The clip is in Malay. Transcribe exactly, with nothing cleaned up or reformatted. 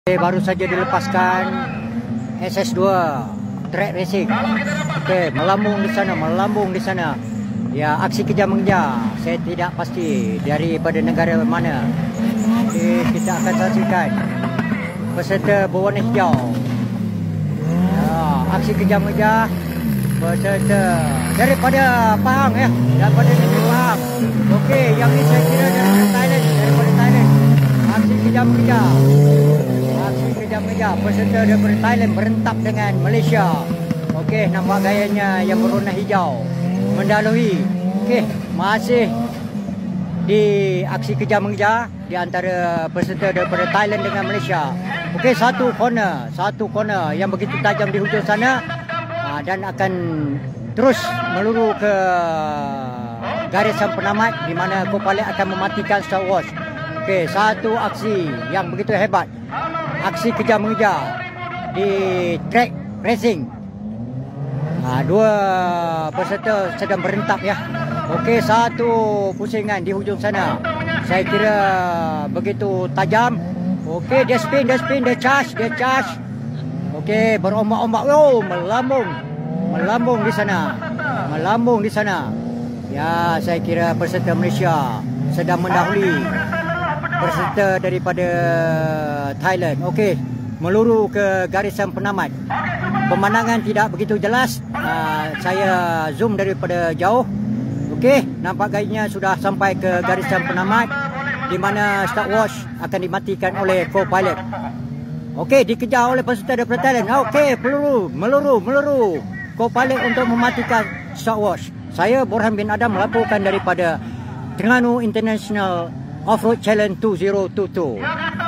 Okay, baru saja dilepaskan S S dua track racing. Okey, melambung di sana, melambung di sana. Ya, aksi kejar mengejar. Saya tidak pasti daripada negara mana. Okey, kita akan saksikan peserta berwarna hijau. Ya, aksi kejar mengejar peserta daripada Pahang ya, daripada negeri Pahang. Okey, yang ini saya kira daripada Thailand, daripada Thailand. Aksi kejar mengejar. Aksi kejar-kejar peserta daripada Thailand berentap dengan Malaysia. Okey, nampak gayanya yang berwarna hijau mendahului. Okey, masih di aksi kejar-mengejar di antara peserta daripada Thailand dengan Malaysia. Okey, satu corner, satu corner yang begitu tajam di hujung sana dan akan terus meluru ke garisan penamat di mana co-pilot akan mematikan stopwatch. Okey, satu aksi yang begitu hebat. Aksi kejar mengejar di track racing. Ha, dua peserta sedang berentap ya. Okey, satu pusingan di hujung sana. Saya kira begitu tajam. Okey, dia spin, dia spin, dia charge, dia charge. Okey, berombak-ombak. Oh, melambung. Melambung di sana. Melambung di sana. Ya, saya kira peserta Malaysia sedang mendahului peserta daripada Thailand. Okey, meluru ke garisan penamat. Pemandangan tidak begitu jelas. Uh, saya zoom daripada jauh. Okey, nampak gayanya sudah sampai ke garisan penamat di mana stopwatch akan dimatikan oleh co-pilot. Okey, dikejar oleh peserta daripada Thailand. Okey, peluru, meluru, meluru. Co-pilot untuk mematikan stopwatch. Saya Borhan bin Adam melaporkan daripada Terengganu International Off-Road Challenge dua ribu dua puluh dua.